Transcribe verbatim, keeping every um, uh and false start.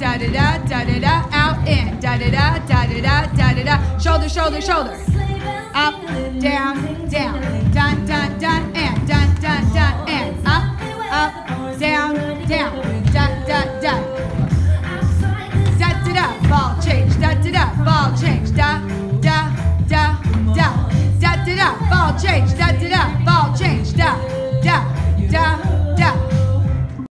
da da da da da da, out in, da da da da da da da da da, shoulder, shoulder, shoulder, up, down, down, dun dun dun, and dun dun dun, and up, up.